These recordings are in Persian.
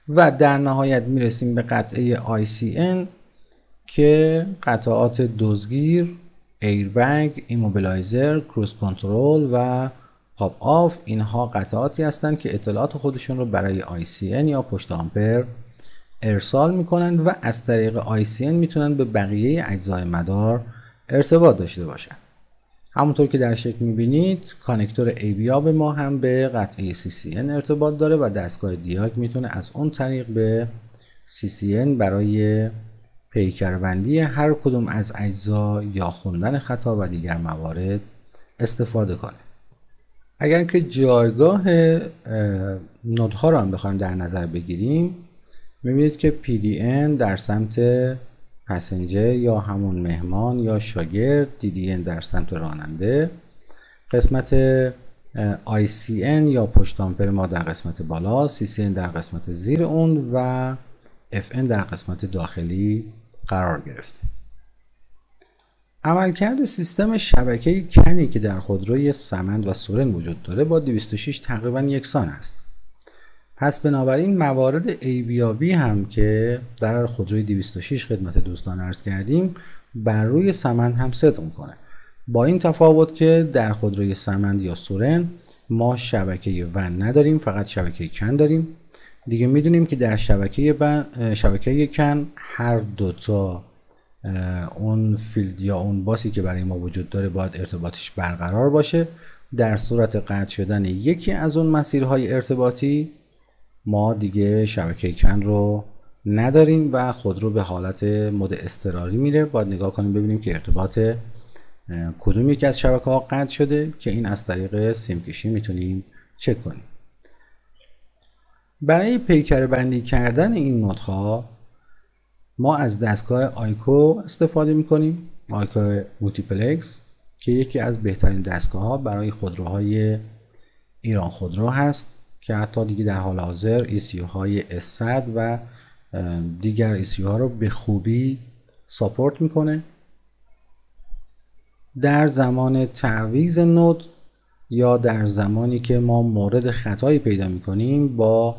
و در نهایت میرسیم به قطعه ICN که قطعات دزگیر، ایربگ، ایموبیلایزر، کروز کنترل و پاپ آف اینها قطعاتی هستند که اطلاعات خودشون رو برای ICN یا پشت آمپر ارسال میکنن و از طریق ICN میتونن به بقیه اجزای مدار ارتباط داشته باشن. همونطور که در شکل میبینید کانکتور ABAB ما هم به قطعه CCN ارتباط داره و دستگاه دیاگ میتونه از اون طریق به CCN برای پیکربندی هر کدوم از اجزا یا خوندن خطا و دیگر موارد استفاده کنه. اگر که جایگاه نودها رو هم بخوایم در نظر بگیریم میبینید که PDN در سمت پسنجر یا همون مهمان یا شاگرد، DDN در سمت راننده، قسمت ICN یا پشت آمپر ما در قسمت بالا، CCN در قسمت زیر اون و FN در قسمت داخلی قرار گرفته. عملکرد سیستم شبکه کنی که در خودروی سمند و سورن وجود داره با 206 تقریبا یکسان است. پس بنابراین موارد ABAB هم که در خودروی 206 خدمت دوستان عرض کردیم بر روی سمند هم صدق میکنه، با این تفاوت که در خودروی سمند یا سورن ما شبکه ون نداریم، فقط شبکه کن داریم. دیگه میدونیم که در شبکه کن هر دوتا اون فیلد یا اون باسی که برای ما وجود داره باید ارتباطش برقرار باشه. در صورت قطع شدن یکی از اون مسیرهای ارتباطی ما دیگه شبکه کن رو نداریم و خودرو به حالت مود اضطراری میره. باید نگاه کنیم ببینیم که ارتباط کدوم یکی از شبکه ها قطع شده که این از طریق سیم کشی میتونیم چک کنیم. برای پیکر بندی کردن این نودها ما از دستگاه آیکو استفاده میکنیم، آیکو مولتیپلکس که یکی از بهترین دستگاه ها برای خودروهای ایران خودرو هست که حتی دیگه در حال حاضر ECU های S100 و دیگر ECU ها رو به خوبی ساپورت میکنه. در زمان تعویض نود یا در زمانی که ما مورد خطایی پیدا میکنیم با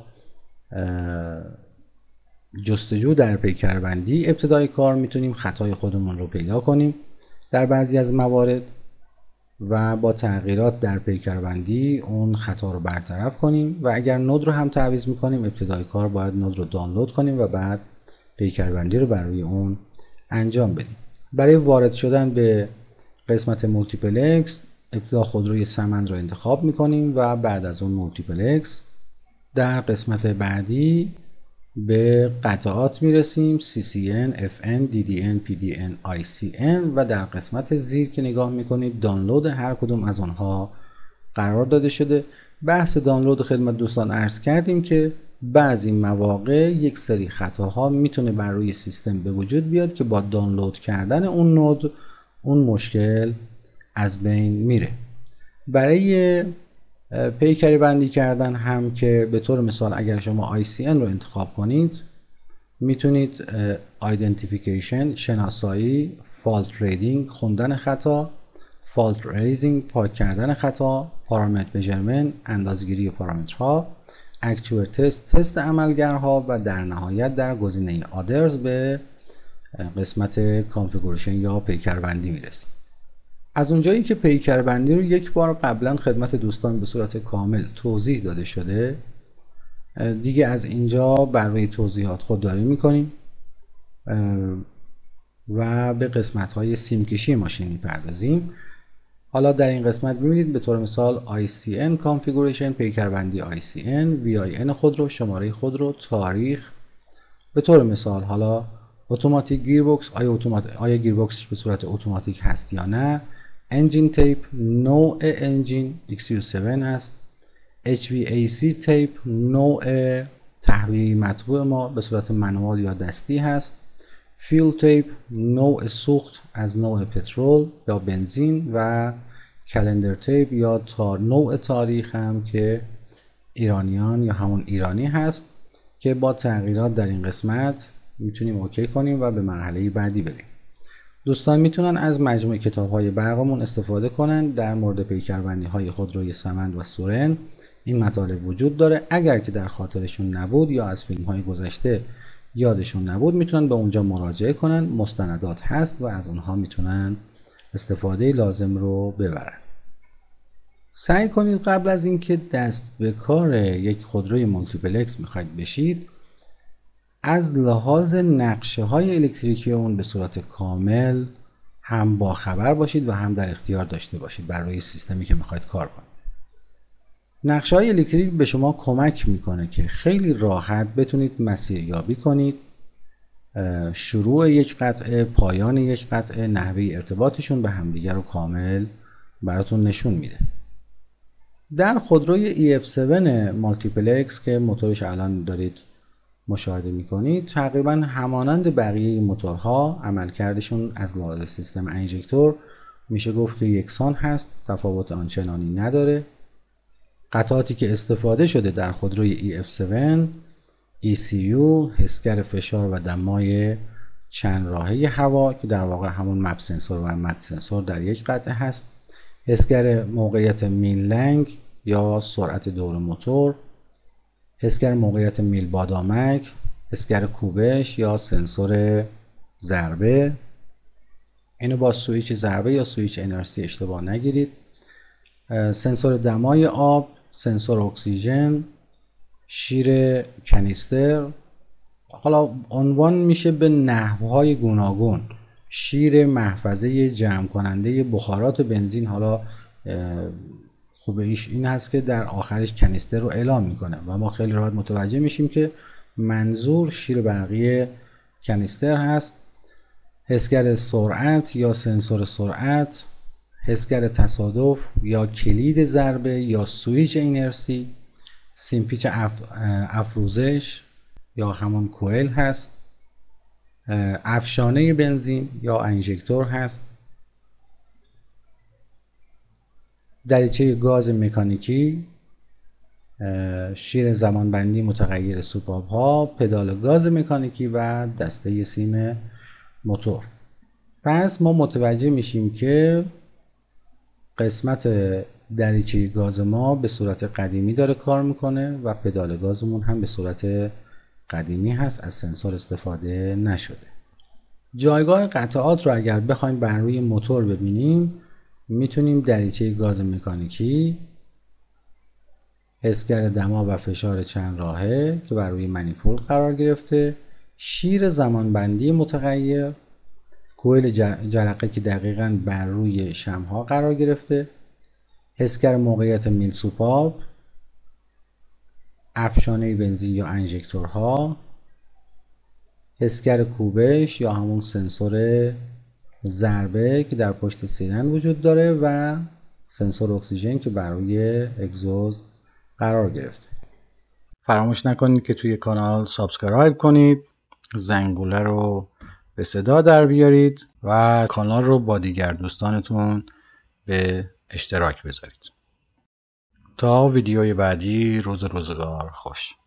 جستجو در پیکربندی ابتدای کار میتونیم خطای خودمون رو پیدا کنیم در بعضی از موارد و با تغییرات در پیکربندی اون خطا رو برطرف کنیم و اگر نود رو هم تعویض میکنیم ابتدای کار باید نود رو دانلود کنیم و بعد پیکربندی رو برای اون انجام بدیم. برای وارد شدن به قسمت مولتیپلکس ابتدا خودروی سمند رو انتخاب میکنیم و بعد از اون مولتیپلکس در قسمت بعدی به قطعات میرسیم CCN، FN، DDN، PDN، ICN و در قسمت زیر که نگاه میکنید دانلود هر کدوم از آنها قرار داده شده. بحث دانلود خدمت دوستان عرض کردیم که بعضی مواقع یک سری خطاها میتونه بر روی سیستم به وجود بیاد که با دانلود کردن اون نود اون مشکل از بین میره. برای پیکری بندی کردن هم که به طور مثال اگر شما ICN رو انتخاب کنید میتونید ایدنتیفیکیشن شناسایی، فالت ریدینگ خوندن خطا، فالت ریزینگ پاک کردن خطا، پارامتر میجرمنت اندازه‌گیری پارامترها، اکچوئر تست عملگرها و در نهایت در گزینه آدرز به قسمت کانفیگوریشن یا پیکربندی میرسیم. از اونجایی که پیکربندی رو یک بار قبلا خدمت دوستان به صورت کامل توضیح داده شده دیگه از اینجا بر روی توضیحات خودداری میکنیم و به قسمت های سیم کشی ماشین میپردازیم. حالا در این قسمت میبینید به طور مثال ICN کانفیگوریشن، پیکربندی ICN، VIN خودرو، شماره خودرو، تاریخ. به طور مثال حالا اتوماتیک گیربکس، آیا گیربکسش به صورت اتوماتیک هست یا نه، انجین تیپ، نوع انجین XU7 هست، HVAC تیپ، نوع تهویه مطبوع ما به صورت منوال یا دستی هست، فیول تیپ، نوع سوخت از نوع پترول یا بنزین و کلندر تیپ یا نوع تاریخ هم که ایرانیان یا همون ایرانی هست که با تغییرات در این قسمت میتونیم اوکی کنیم و به مرحله بعدی بریم. دوستان میتونن از مجموعه کتاب های برقمون استفاده کنن در مورد پیکربندی های خودروی سمند و سورن این مطالب وجود داره. اگر که در خاطرشون نبود یا از فیلم های گذشته یادشون نبود میتونن به اونجا مراجعه کنن، مستندات هست و از اونها میتونن استفاده لازم رو ببرن. سعی کنید قبل از اینکه دست به کار یک خودروی مولتیپلکس میخواید بشید از لحاظ نقشه های الکتریکی اون به صورت کامل هم با خبر باشید و هم در اختیار داشته باشید بر روی سیستمی که میخواید کار کنید. نقشه های الکتریک به شما کمک میکنه که خیلی راحت بتونید مسیریابی کنید شروع یک قطعه، پایان یک قطعه، نحوه ارتباطشون به همدیگر رو کامل براتون نشون میده. در خودروی EF7 مالتیپلکس که موتورش الان دارید مشاهده میکنید تقریبا همانند بقیه موتورها عملکردشون از لحاظ سیستم انژکتور میشه گفت که یکسان هست، تفاوت آنچنانی نداره. قطعاتی که استفاده شده در خودروی EF7 ECU، حسگر فشار و دمای چند راهه هوا که در واقع همون مپ سنسور و مد سنسور در یک قطعه هست، حسگر موقعیت میل لنگ یا سرعت دور موتور، حسگر موقعیت میل بادامک، حسگر کوبش یا سنسور ضربه. اینو با سویچ ضربه یا سویچ انرسی اشتباه نگیرید. سنسور دمای آب، سنسور اکسیژن، شیر کنیستر، حالا عنوان میشه به نحوهای گوناگون، شیر محفظه جمع کننده بخارات بنزین. حالا خوبه ایش این هست که در آخرش کنیستر رو اعلام میکنه و ما خیلی راحت متوجه میشیم که منظور شیر برقی کنیستر هست. حسگر سرعت یا سنسور سرعت، حسگر تصادف یا کلید ضربه یا سویچ اینرسی، سیمپیچ افروزش یا همون کوئل هست، افشانه بنزین یا انژکتور هست، دریچه گاز مکانیکی، شیر زمانبندی متغیر سوپاپ ها، پدال گاز مکانیکی و دسته سیم موتور. پس ما متوجه میشیم که قسمت دریچه گاز ما به صورت قدیمی داره کار میکنه و پدال گازمون هم به صورت قدیمی هست، از سنسور استفاده نشده. جایگاه قطعات رو اگر بخوایم بر روی موتور ببینیم میتونیم دریچه گاز مکانیکی، حسگر دما و فشار چند راهه که بر روی منیفولد قرار گرفته، شیر زمانبندی متغیر، کوئل جرقه که دقیقاً بر روی شمها قرار گرفته، حسگر موقعیت میل سوپاپ، افشانه بنزین یا انژکتورها، حسگر کوبش یا همون سنسور ضربه که در پشت سیلندر وجود داره و سنسور اکسیژن که بر روی اگزوز قرار گرفته. فراموش نکنید که توی کانال سابسکرایب کنید، زنگوله رو به صدا در بیارید و کانال رو با دیگر دوستانتون به اشتراک بذارید. تا ویدیوی بعدی، روزگار خوش.